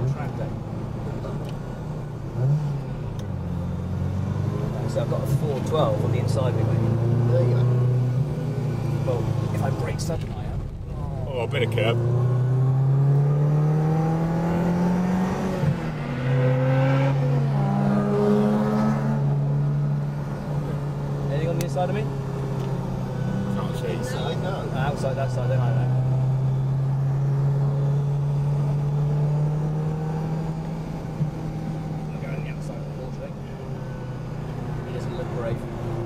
on track day. So I've got a 412 on the inside of me, mate. There you go. Well, if I brake sudden, I am. Oh, a bit of curb. Anything on the inside of me? Can't see. Inside, no. Outside, that side, don't I know. I'm going on the outside, unfortunately. He doesn't look brave.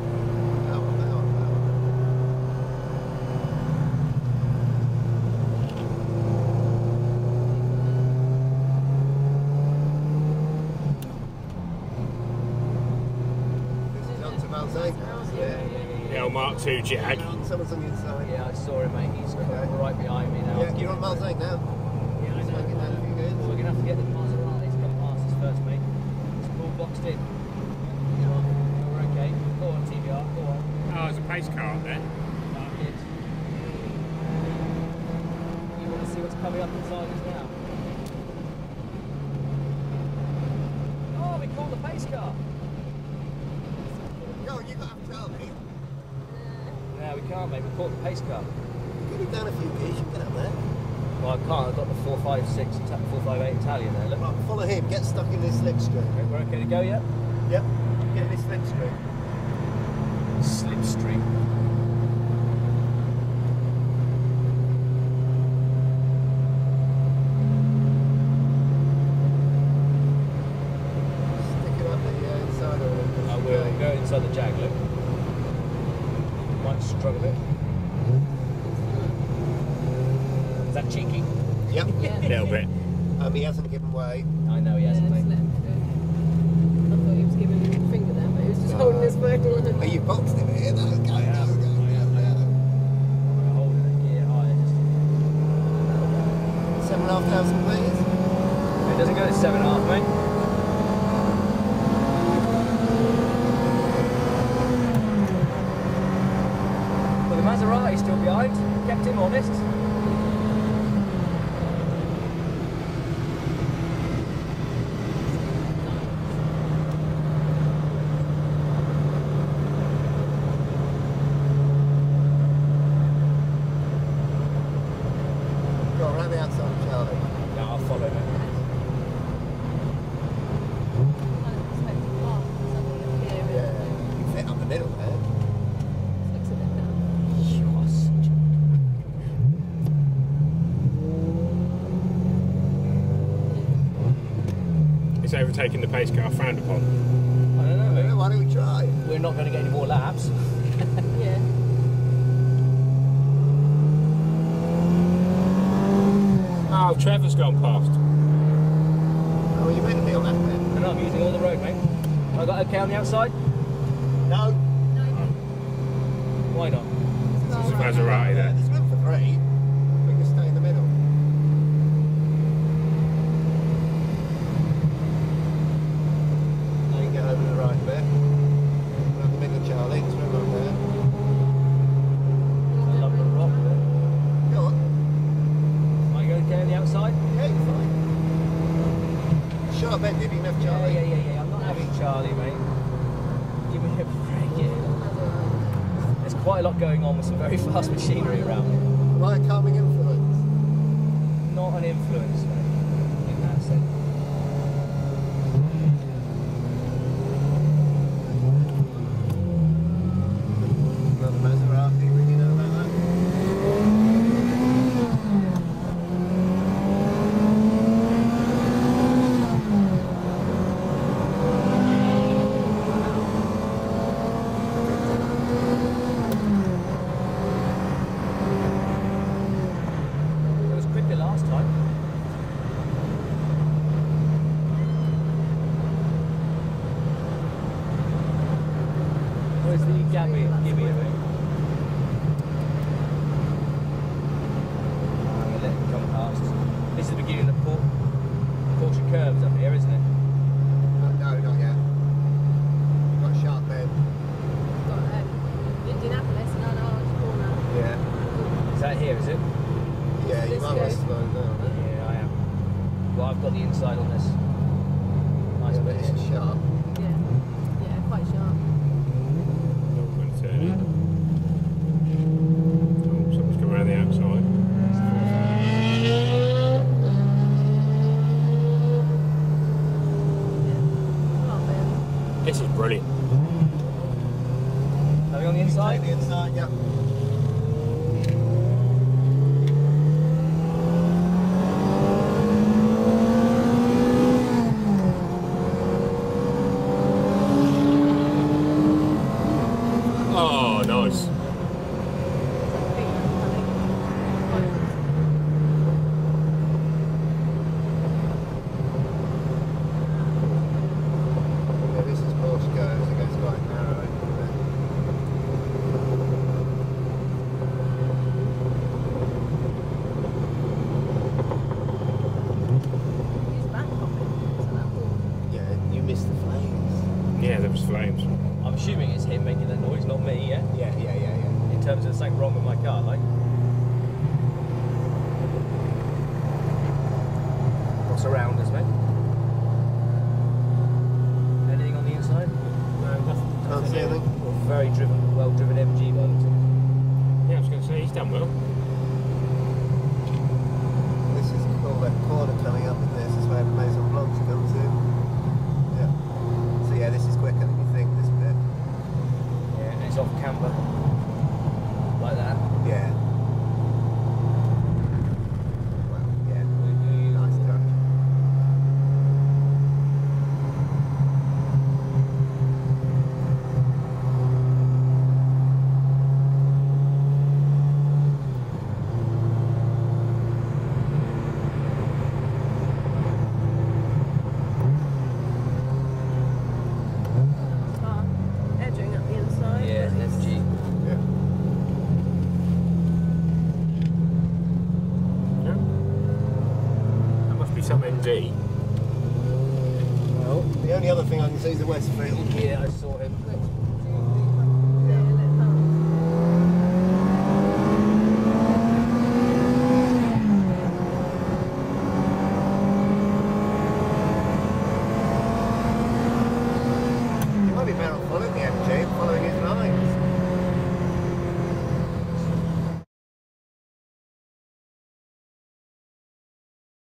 This is on to Malzane. The old Mark II Jag. Someone's on the inside. Yeah, I saw him, mate. He's right behind me now. Yeah, you're on Malzane now. Yeah, I know. Taking down a few gears. We're going to have to get the Maseratis come past us first, mate. It's all boxed in. You're okay. Go on, TBR. Go on. Oh, there's a pace car up there. That is. You want to see what's coming up inside us now? Oh, we caught the pace car. Go on, you got to Charlie. No, we can't, mate. We caught the pace car. Get it down a few gears, you can get up there. Well, I can't. I've got the 456, 458 Italian there. Look. Right, follow him, get stuck in this slipstream. Okay, we're okay to go yet? Yep, get in this slipstream. Slipstream. Stick it up the inside of it. I will go inside the Jag, look. Might struggle a bit. Is that cheeky? Yep. A little bit. He hasn't given way. I know he hasn't, mate. I thought he was giving me a finger there, but he was just holding his back line. Are you boxed him here? No, go, I am. go, go. We're holding the gear higher. Just... 7,500 please. It doesn't go to 7.5, mate. Well, the Maserati's still behind. Kept him honest. Go on, round the outside of Charlie. No, I'll follow him. Yeah, you fit up the middle there. It's overtaking the pace car, frowned upon. I don't know, mate. Why don't we try? We're not going to get any more laps. Yeah. Oh, Trevor's gone past. Oh, you meant to be on that bit. And I'm using all the road, mate. I got okay on the outside? No. Why not? There's a Maserati there. There's room for three. We can stay in the middle. Now you can get over the right bit. Around the middle, Charlie. There's room up there. I love the rock there. Go on. Are you okay on the outside? Yeah, you're fine. Sharp ended, you can have Charlie. Yeah. I'm not having Charlie, mate. Give me a break. There's quite a lot going on with some very fast machinery around. Am I a calming influence? Not an influence, mate, in that sense. Another Maserati, would you know about that? It was quicker last time. Where's the Gabby? Give me a ring. Let him come past. This is the beginning of Porsche curves up here, isn't it? No, not yet. You've got a sharp bend. Indianapolis, no, corner. Yeah. Is that here, is it? Yeah, you This might goes. want to slow down. Yeah, I am. Well, I've got the inside on this. Nice bit. It's sharp. Yeah. Yeah, quite sharp. Not going to turn it. Oh, someone's come around the outside. Oh, man. This is brilliant. Are we on the inside? Take the inside, yeah. Oh, nice. Yeah, this is Porsche goes. It goes quite narrow. He's back popping. So that will. Yeah, you missed the flames. Yeah, there was flames. I'm assuming it's him making that noise, not me, yeah? Yeah. In terms of something wrong with my car, like. What's around us, mate? Anything on the inside? No, nothing. Can't see anything. Well, very driven, well-driven MG by the looks of it. Yeah, I was going to say, he's done well. This is cool. That corner coming up with this is where the Maison Blanche comes in. Yeah. So yeah, this is quicker than you think. This bit. Yeah, and it's off camber. Like that. Yeah. Well, yeah. Nice touch. Edging up the inside. Yeah, it's an MG. Yeah. Yeah. That must be some MD. Well, The only other thing I can see is the Westfield. yeah, I saw him. Yeah, let that. You might be better off following the MG.